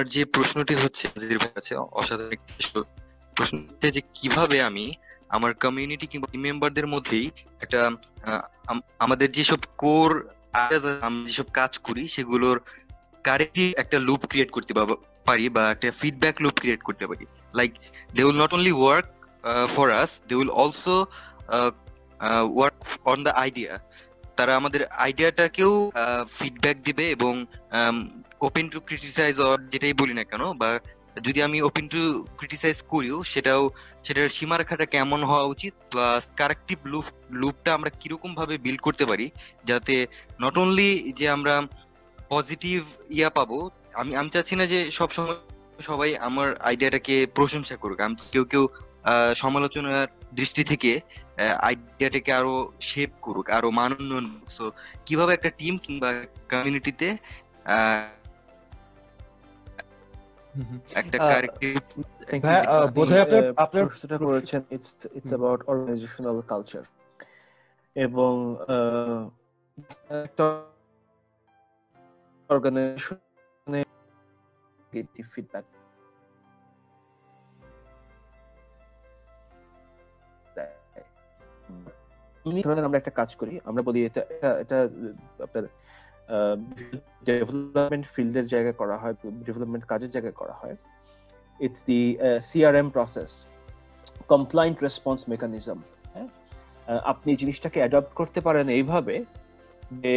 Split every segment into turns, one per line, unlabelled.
আমার যে প্রশ্নটি হচ্ছে নাজির ভাইয়ের কাছে অসাধারণ একটি প্রশ্ন হচ্ছে যে কিভাবে আমি আমার কমিউনিটি কিংবা টিম মেম্বারদের মধ্যেই একটা আমাদের যেসব কোর আমরা যেসব কাজ করি সেগুলোর কারেক্টলি একটা লুপ ক্রিয়েট করতে পারি বা একটা ফিডব্যাক লুপ ক্রিয়েট করতে পারি। Like they will not only work for us, they will also work on the idea. তারা আমাদের আইডিয়াটাকেও ফিডব্যাক দিবে এবং ওপেন টু ক্রিটিসাইজ অর যেটাই বলি না কেন, বা যদি আমি ওপেন টু ক্রিটিসাইজ করিও সেটার সীমারেখাটা কেমন হওয়া উচিত, প্লাস কারেক্টিভ লুপটা আমরা কিরকম ভাবে বিল্ড করতে পারি যাতে নট অনলি যে আমরা পজিটিভ পাবো। আমি আমি চাচ্ছি না যে সব সময় সবাই আমার আইডিয়াটাকে প্রশংসা করুক। আমি কেউ কেউ সমালোচনার দৃষ্টি থেকে আইডিয়াটাকে আরো শেপ করুক, আরো মানোন্নয়ন করুক। সো কিভাবে একটা টিম কিংবা কমিউনিটিতে একটা কারেক্টিভ
বোধহয় আপনার প্রশ্নটা করেছেন ইটস অ্যাবাউট অর্গানাইজেশনাল কালচার এবং একটা অর্গানাইজেশনে ফিডব্যাক আমরা একটা কাজ করি, আমরা বলি এটা এটা আপনার ডেভেলপমেন্ট ফিল্ডের জায়গায় করা হয়, ডেভেলপমেন্ট কাজের জায়গায় করা হয়। It's the CRM process, compliant response mechanism. হ্যাঁ, আপনি জিনিসটাকে অ্যাডপ্ট করতে পারেন এইভাবে যে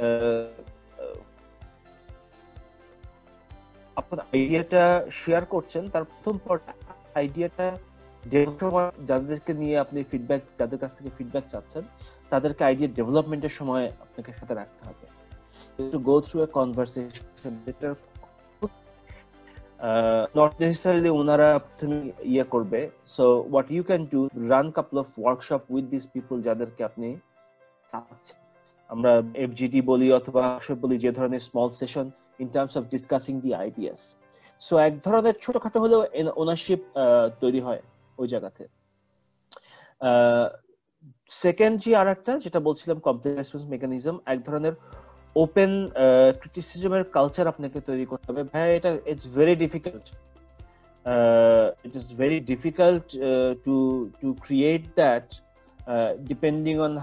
আপনার আইডিয়াটা শেয়ার করছেন, তার প্রথম আইডিয়াটা যাদেরকে নিয়ে আপনি ফিডব্যাক, যাদের কাছ থেকে ফিডব্যাক চাচ্ছেন তাদেরকে আইডিয়া ডেভেলপমেন্টের সময় আপনাকে সাথে রাখতে হবে। To go through a conversation, not necessarily ওনারা তুমি করবে। So what you can do, run couple of workshop with these people যাদেরকে আপনি চাচ্ছেন। আমরা FGD বলি অথবা বলি যে ধরনের small session in terms of discussing the ideas. So এক ধরনের ছোটখাটো হলেও ওনারশিপ তৈরি হয় ওই জায়গাতে। সেকেন্ড যে আরেকটা যেটা বলছিলাম কমপ্লেক্স রেসপন্স মেকানিজম, এক ধরনের ওপেন ক্রিটিসিজমের কালচার আপনাকে তৈরি করতে হবে। ভাই এটা it's very difficult, it is very difficult to create that depending on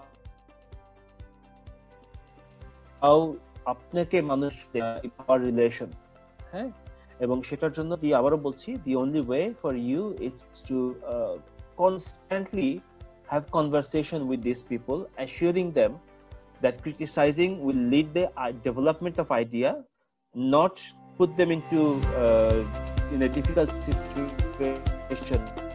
how আপনাকে মানুষ পাওয়ার রিলেশন। হ্যাঁ, এবং সেটার জন্য আবারও বলছি, the only way for you is to constantly have conversation with these people, assuring them that criticizing will lead the development of idea, not put them into in a difficult situation